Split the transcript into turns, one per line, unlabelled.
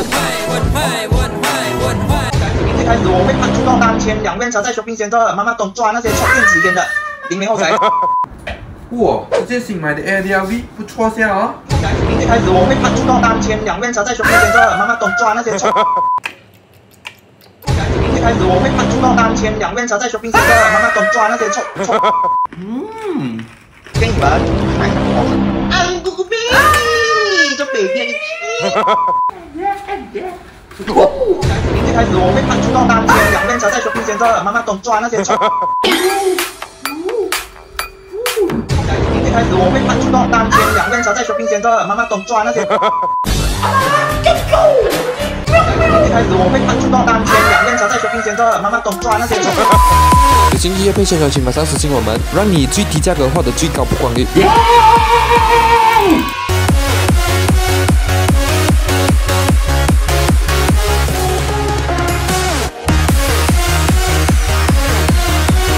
明天开始我会搬出到单千2元茶在 shopping center， 妈妈懂抓那些抽电子烟的00后才。
哇，这件新买的 LV 不错些哦。
明天开始我会搬出到单千2元茶在 shopping center， 妈妈懂抓那些抽。明天开始我会搬出到单千2元茶在 shopping center， 妈妈懂抓那些抽。给你们买什么？哎，姑姑 baby， 这 baby。明天开始我会搬出到单千2元茶在 shopping center， 妈妈懂抓那些抽。明天开始我会搬出到单千2元茶在 shopping center， 妈妈懂抓那些。明天开始我会搬出到单千2元茶在 shopping center， 妈妈懂抓那些抽。
有经济业配先邀请马上私信我们，让你最低价格获得最高曝光率。